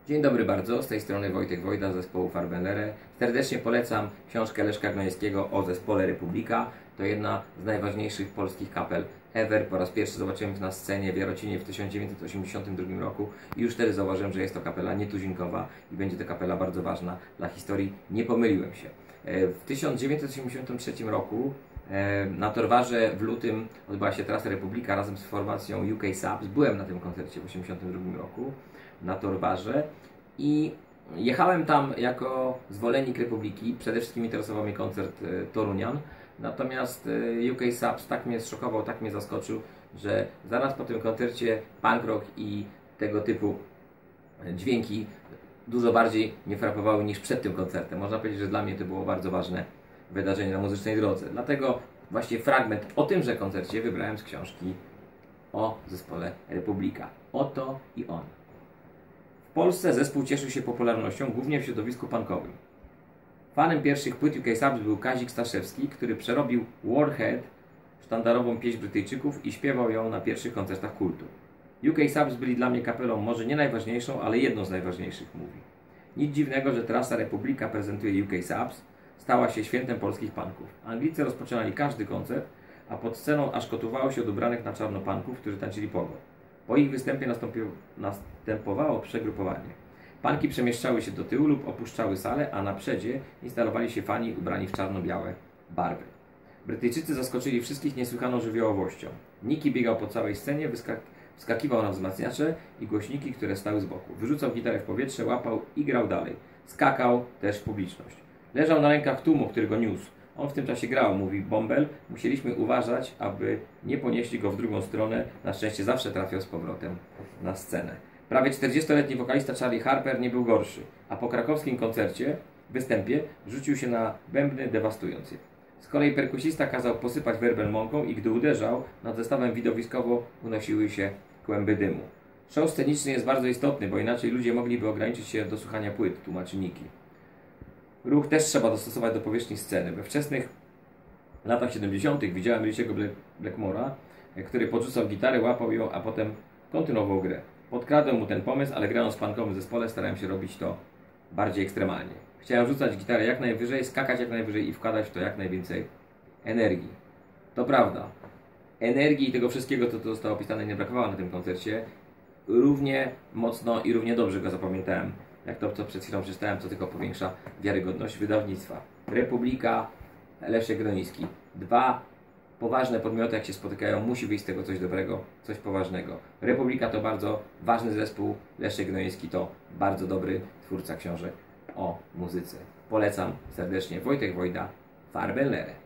Dzień dobry bardzo, z tej strony Wojtek Wojda z zespołu Farbenlere. Serdecznie polecam książkę Leszka Gnońskiego o zespole Republika. To jedna z najważniejszych polskich kapel ever. Po raz pierwszy zobaczyłem na scenie w Jarocinie w 1982 roku i już wtedy zauważyłem, że jest to kapela nietuzinkowa i będzie to kapela bardzo ważna dla historii. Nie pomyliłem się. W 1983 roku na Torwarze w lutym odbyła się trasa Republika razem z formacją UK Subs. Byłem na tym koncercie w 1982 roku na Torwarze i jechałem tam jako zwolennik Republiki. Przede wszystkim interesował mnie koncert Torunian. Natomiast UK Subs tak mnie zszokował, tak mnie zaskoczył, że zaraz po tym koncercie punk rock i tego typu dźwięki dużo bardziej mnie frapowały niż przed tym koncertem. Można powiedzieć, że dla mnie to było bardzo ważne wydarzenie na muzycznej drodze. Dlatego właśnie fragment o tymże koncercie wybrałem z książki o zespole Republika. Oto i on. W Polsce zespół cieszył się popularnością głównie w środowisku punkowym. Fanem pierwszych płyt UK Subs był Kazik Staszewski, który przerobił Warhead, sztandarową pieśń Brytyjczyków, i śpiewał ją na pierwszych koncertach kultu. UK Subs byli dla mnie kapelą może nie najważniejszą, ale jedną z najważniejszych, mówi. Nic dziwnego, że trasa Republika prezentuje UK Subs, stała się świętem polskich punków. Anglicy rozpoczynali każdy koncert, a pod sceną aż kotowało się od ubranych na czarno punków, którzy tańczyli pogo. Po ich występie następowało przegrupowanie. Punki przemieszczały się do tyłu lub opuszczały salę, a na przedzie instalowali się fani ubrani w czarno-białe barwy. Brytyjczycy zaskoczyli wszystkich niesłychaną żywiołowością. Nicky biegał po całej scenie, wskakiwał na wzmacniacze i głośniki, które stały z boku. Wyrzucał gitarę w powietrze, łapał i grał dalej. Skakał też w publiczność. Leżał na rękach tłumu, który go niósł. On w tym czasie grał, mówi Bąbel. Musieliśmy uważać, aby nie ponieśli go w drugą stronę. Na szczęście zawsze trafiał z powrotem na scenę. Prawie 40-letni wokalista Charlie Harper nie był gorszy, a po krakowskim występie rzucił się na bębny, dewastując je. Z kolei perkusista kazał posypać werbel mąką i gdy uderzał, nad zestawem widowiskowo unosiły się kłęby dymu. Show sceniczny jest bardzo istotny, bo inaczej ludzie mogliby ograniczyć się do słuchania płyt, tłumaczy Nicky. Ruch też trzeba dostosować do powierzchni sceny. We wczesnych latach 70. widziałem Richie'ego Blackmore'a, który podrzucał gitarę, łapał ją, a potem kontynuował grę. Podkradłem mu ten pomysł, ale grając w punkowym zespole starałem się robić to bardziej ekstremalnie. Chciałem rzucać gitarę jak najwyżej, skakać jak najwyżej i wkładać w to jak najwięcej energii. To prawda. Energii i tego wszystkiego, co tu zostało opisane, nie brakowało na tym koncercie. Równie mocno i równie dobrze go zapamiętałem, jak to, co przed chwilą przeczytałem, co tylko powiększa wiarygodność wydawnictwa. Republika, Leszek Gnoński. Dwa poważne podmioty, jak się spotykają, musi wyjść z tego coś dobrego, coś poważnego. Republika to bardzo ważny zespół, Leszek Gnoński to bardzo dobry twórca książek o muzyce. Polecam serdecznie. Wojtek Wojda, Farbenlere.